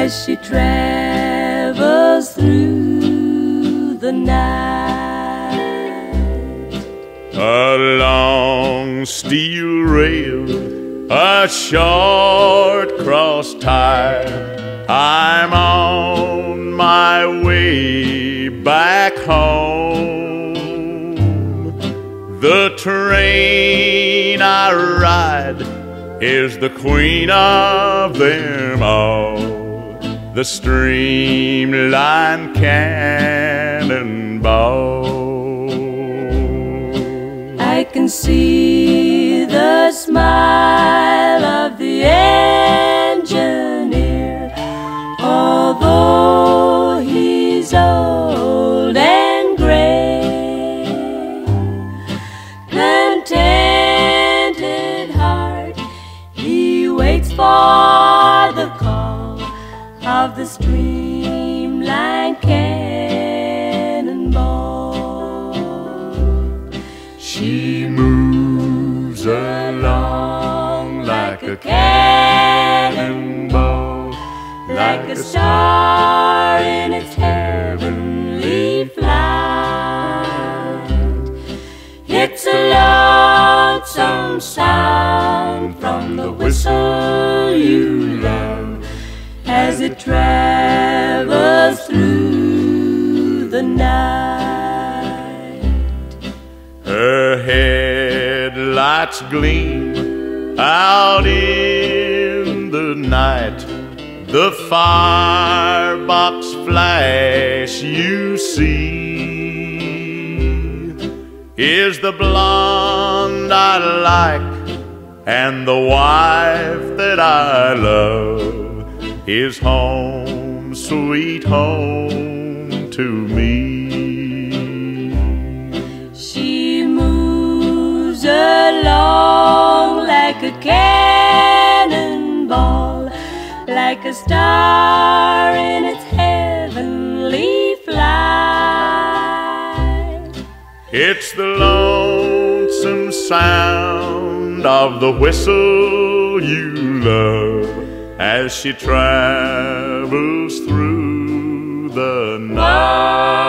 as she travels through the night. A long steel rail, a short cross tie, I'm on my way back home. The train I ride is the queen of them all, the streamlined cannonball. I can see the smile of the engineer, although he's old and gray. Contented heart, he waits for the call of the streamlined cannonball. She moves along like a cannonball, like a star in its heavenly flight. It's a lonesome sound from the whistle you love as it travels through the night. Her headlights gleam out in the night, the firebox flash you see is the blonde I like, and the wife that I love is home, sweet home to me. She moves along like a cannonball, like a star in its heavenly flight. It's the lonesome sound of the whistle you love as she travels through the night.